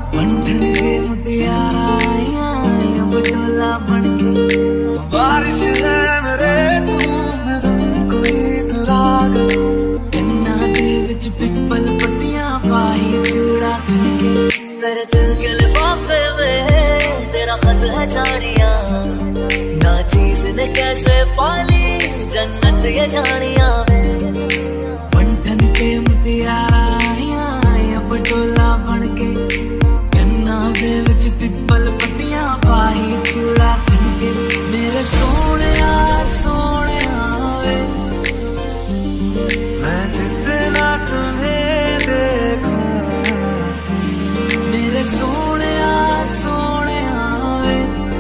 बंधन के मुटियारा आया बटोला बनके। बारिश है मेरे तू मैं तुमको ही तू राग कन्ना दे विच पिपल पत्तियां पाई चूड़ा करके। मेरे दिल के लिफाफे में तेरा खत है जानिया, ना चीज ने कैसे पाली जन्नत ये जानिया में। बंधन के मुटियारा आया बटोला बनके। कन्ना दे विच पिपल पत्तियां पाई चूड़ा करके। मेरे सोनिया सोनिया वे मैं जितना तुम्हें देखूं, मेरे सोनिया सोनिया वे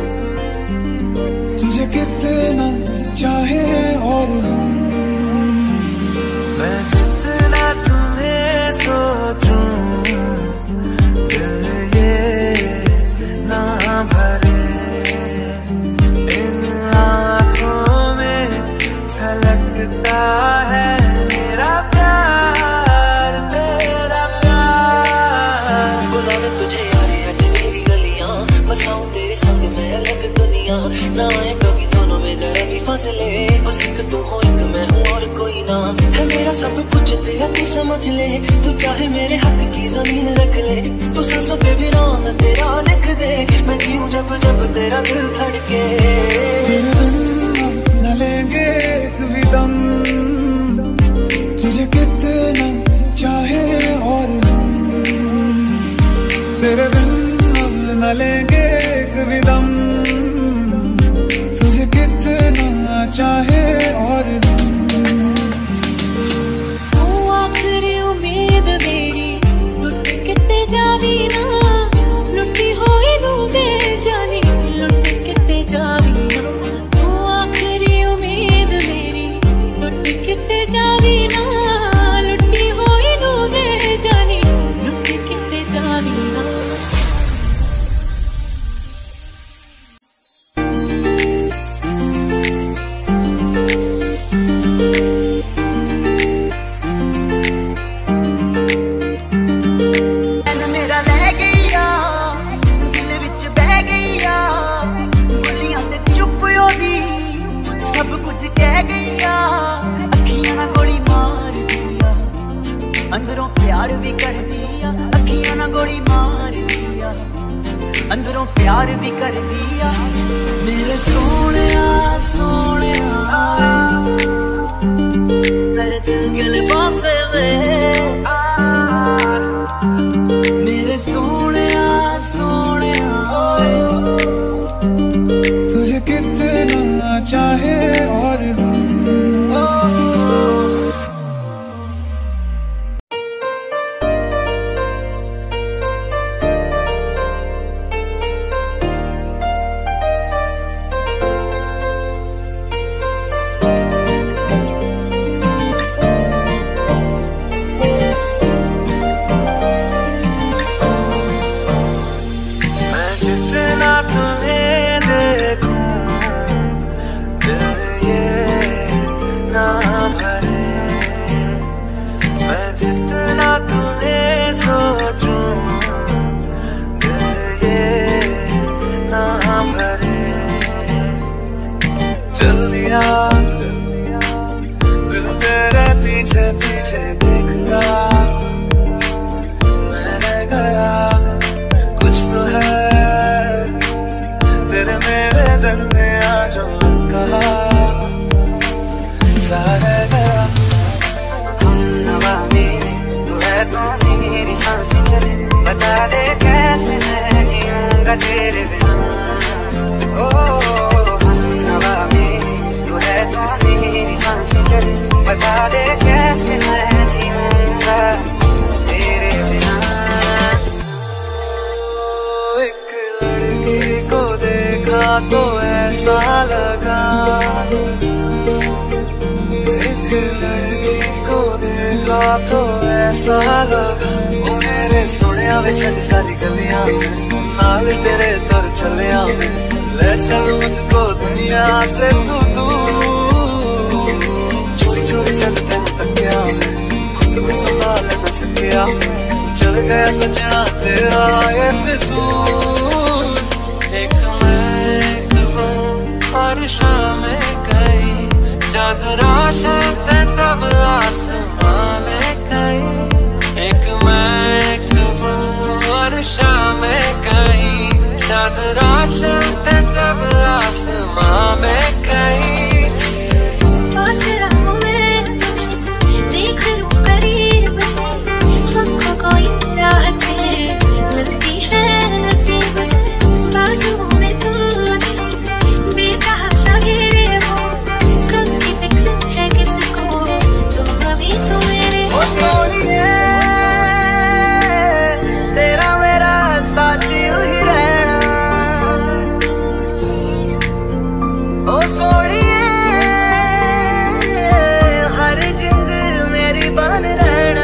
तुझे कितना चाहे और हम। मैं जितना तुम्हें सोचूं दिल ये ना भरे। इन आँखों में झलकता है मेरा प्यार तेरा प्यार। बुलावे तुझे यारे आज मेरी गलियां, बसाऊं तेरे संग मैं अलग दुनिया। ना आए कभी दोनों में जरा भी फासले, बस एक तू हो एक मैं हूँ और कोई ना है। मेरा सब कुछ तेरा तू समझ ले, तू चाहे मेरे हक की जमीन रख ले। तू सांसों पे भी नाम तेरा लिख दे, मैं जीऊं जब जब तेरा दिल धड़के। तेरे बिन न लेंगे एक भी दम, तुझे कितना चाहे और हम। तेरे बिन न लेंगे एक भी दम, तुझे कितना चाहे और हम। तू आखिरी उम्मीद मेरी लुट किते जावी ना, लुटी होई नू दे जानी लुट किते जावी ना। तू आखिरी उम्मीद मेरी लुट किते जावी ना, लुटी होई नू दे जानी लुट किते जावी ना। अंदरों प्यार भी कर दिया, अखियां ना गोली मार दिया। अंदरों प्यार भी कर दिया। मेरे सोनिया सोनिया मेरे दिल के लिफाफे में मेरे सोनिया सोनिया तुझे कितना चाहे और हम। जितना तुम्हें सोचूं दिल ये ना भरे। चल दिया दिल तेरे पीछे पीछे देखता, मैं रह गया कुछ तो है तेरे मेरे दरमियां जो कहा सारे गया। तो मेरी सांसें चले, बता दे कैसे मैं जीऊंगा तेरे बिना। ओ हवा मेरी तू है तो मेरी सांसें चले, बता दे कैसे मैं जीऊंगा तेरे बिना। एक लड़की को देखा तो ऐसा लगा, एक लड़की को देखा तो ऐसा लगा। वो मेरे सोनिया वे चल सारी गलियां नाल तेरे तुर चलिया, ले चल मुझको दुनिया से तू दूर। चोरी चोरी जब तेन तकिया खुद को संभाल न सकिया, चल गया सजना तेरा ये फितूर। एक मैं एक वो हर शाम गई जग रोशन थे तब आसमां में गई। एक मैं एक वो हर शाम गई जग रोशन थे तब आसमां में गई। मिलती है नसीब से बाजू में तुम मुझे बेतहाशा घेरे हो। कब की फिक्र है किसको तुम अभी तो मेरे ओ सोनिए तेरा मेरा साथी वही रहना। ओ सोनिए हर जिंद मेरी बन रहना।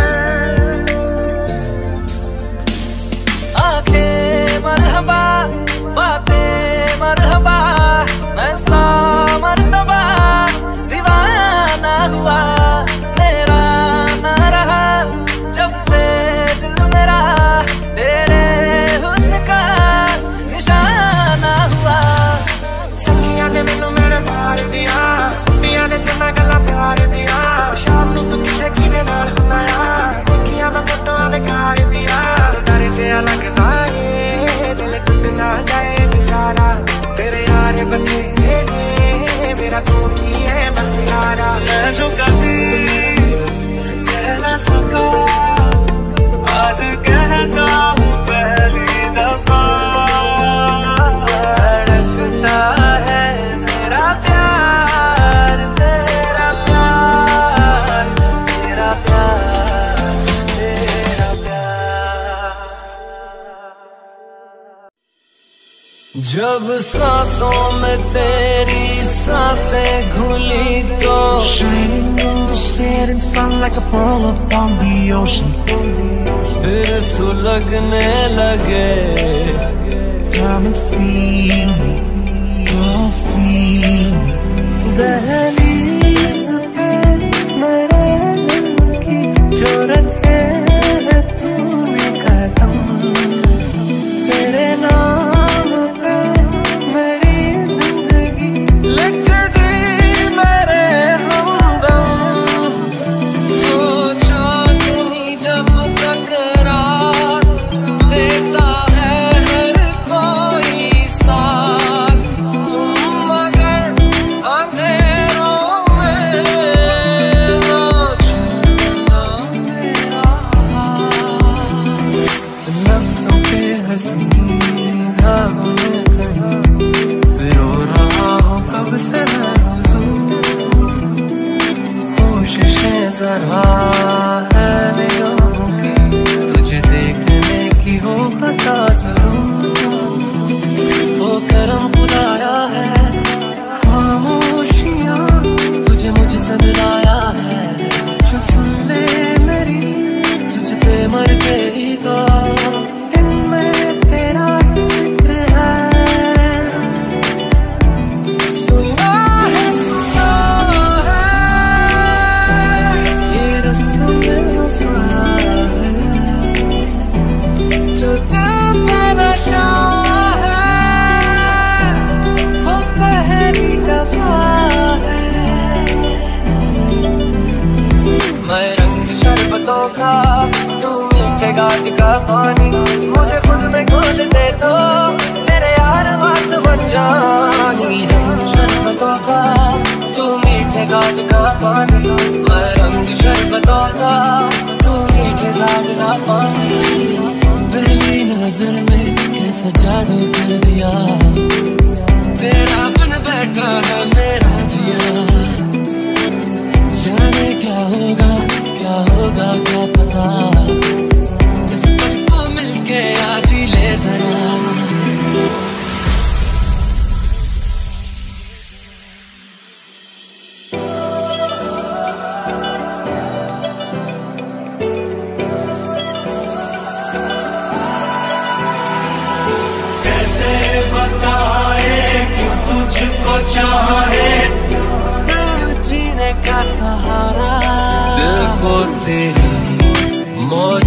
मरहबा बातें मरहबा मैं सा मरतबा दीवाना हुआ मेरा ना रहा जब से दिल मेरा तेरे हुस्न का निशाना हुआ। सखियां ने मैनू मेरे प्यार दिया कुड़ियां ने चन्ना गल्ला प्यार दिया। शाम नू तू किथे किदे नाल हुंदा यार देखियां मैं फोटोआं बेकार दिया। डर जिहा लगदा है दिल टूट ना जाए बेचारा तेरे यार बथेरे ने मेरा तू ही है बस यारा। मैं जो कभी कह ना सका आज कहता हूँ पहली दफा। धड़कता है मेरा प्यार तेरा प्यार तेरा प्यार तेरा प्यार। जब सांसों में तेरी सांसें घुली तो Shining in the setting sun like a pearl upon the ocean. फिर सुलगने लगे Come and feel me, go feel me. दहलीज पे मेरे दिल की जो रखे है तूने कदम। तेरे नाम पे मेरी जिंदगी लिख दी मेरे हमदम। तो चांदनी जब तक रात देता है हर कोई साथ तुम मगर अंधेरों में ना छूना मेरा हाथ। नफ्सों के हसीन धागों में कहीं पिरो रहा हूँ कब से मैं हुजूर। कोशिशें जरा है निगाहों की तुझे देखने की हो खता जरूर। वो करम खुदाया है खामोशियाँ तुझे मुझसे मिलाया है जो सुन ले मेरी तुझ पे मर गई तो इनमें तेरा ही जिक्र है। सुना है ये रस्म वफा है जो दिल में नशा है वो पहली दफा है। मैं रंग शरबतों का तू मीठे घाट का पानी मुझे खुद में घोल दे तो मेरे यार बात बन जानी। रंग शरबतों का तू मीठे घाट का पानी मैं रंग शरबतों का तू मीठे घाट का पानी। पहली नजर में कैसा जादू कर दिया तेरा बन बैठा है मेरा जिया। जाने क्या होगा क्या पता इस पल को मिलके आज ही ले जरा। कैसे बताए क्यों तुझको चाहे जीने का सहारा दिल को तेरी मौज